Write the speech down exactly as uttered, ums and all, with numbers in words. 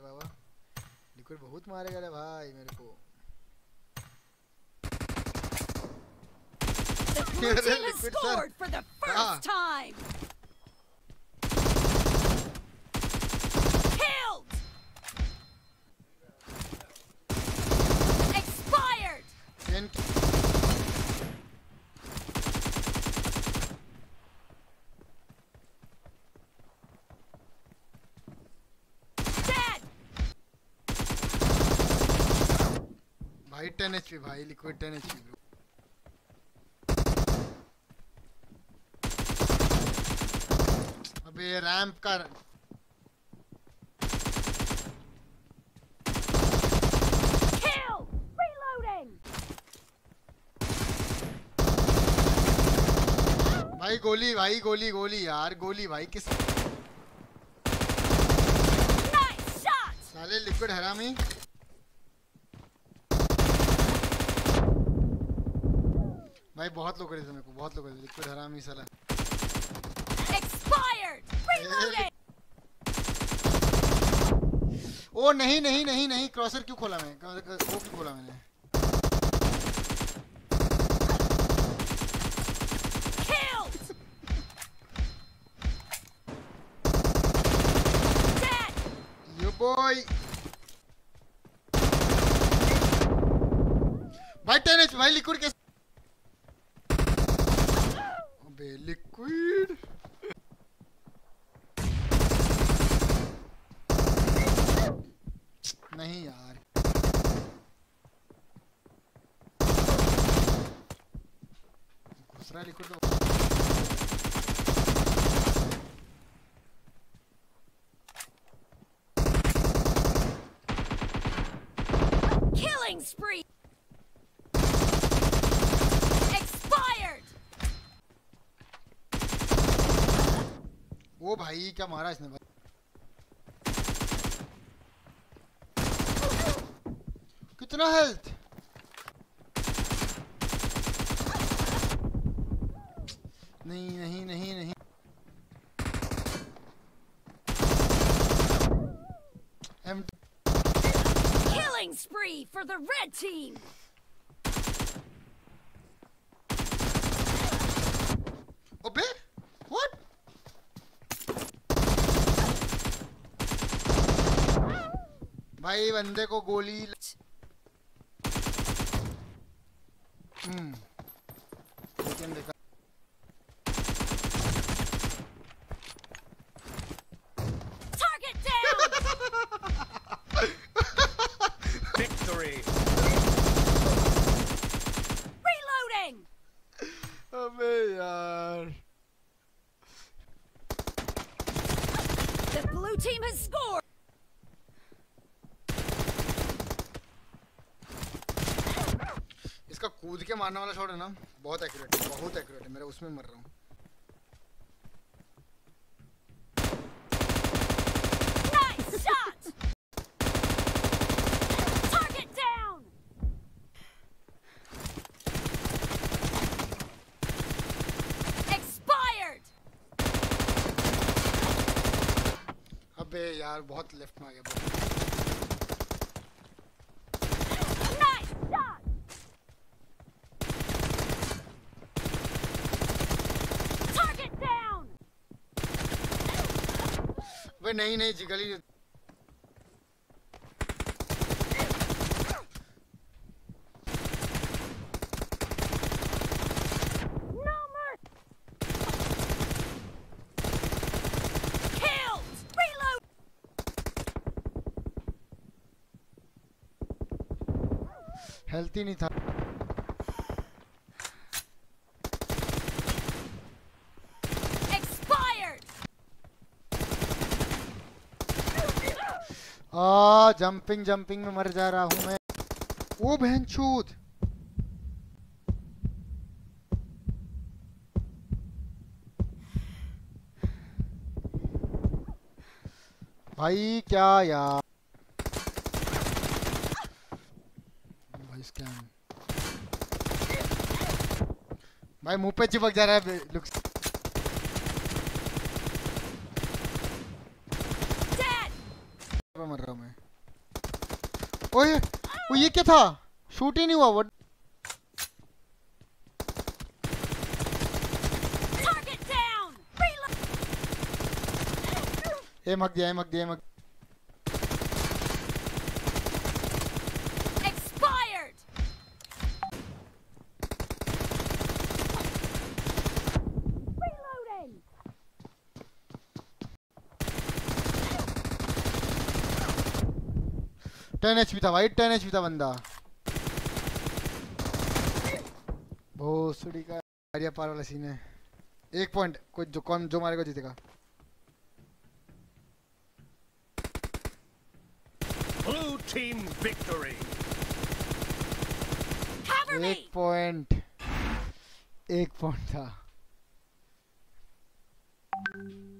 बाबा liquid बहुत मारेगा रे भाई मेरे को। The blue team has scored for the first time. Killed. Expired. Dead. भाई टेन एचपी भाई लिक्विड टेन एचपी ब्रो। अबे रैंप का Kill. Reloading. भाई गोली भाई गोली गोली यार गोली भाई किस Nice shot. साले लिक्विड हरामी। भाई बहुत लोग करे थे मेरे को बहुत लोग करे थे लिक्विड हरामी साला। Expired. Reloading. ओ नहीं नहीं नहीं नहीं क्रॉसर क्यों खोला मैं वो क्यों खोला मैंने। Killed. Dead. You boy भाई टेन एच भाई लिक्विड कैसे। अबे लिक्विड नहीं यार दूसरा लिक्विड तो Killing spree. Expired. वो भाई क्या मारा इसने भाई। कितना हेल्थ नहीं नहीं नहीं नहीं एम Killing spree for the red team. अबे व्हाट भाई बंदे को गोली हम्म लेकिन देखा Target down. Victory. Reloading. अबे यार The blue team has scored. इसका कूद के मारने वाला शॉट है ना बहुत एक्यूरेट है बहुत एक्यूरेट है मेरा उसमें मर रहा हूँ। Nice shot. Target down. Expired. अबे यार बहुत लेफ्ट में आ गया बहुत। Nice shot. Target down. वे नहीं नहीं जिगली No mercy. Killed. Reload. Health ही नहीं था। Expired. आ जंपिंग जंपिंग में मर जा रहा हूँ मैं। वो बहनचोद भाई क्या यार भाई स्कैम भाई मुंह पे चिपक जा रहा है लुक। Dead. पे मर रहा हूँ मैं। ओए वो ये क्या था? शूट ही नहीं हुआ। वो Target down. Reload. ए मग दिया, ए मग दिया, ए मग। Expired. Reloading. टेन एचपी था भाई, टेन एचपी था बंदा। भोसड़ी का आर्या पार वाला सीन है। एक पॉइंट, कोई जो कौन जो मारेगा जीतेगा। Blue team victory. Cover me. एक पॉइंट, एक पॉइंट था।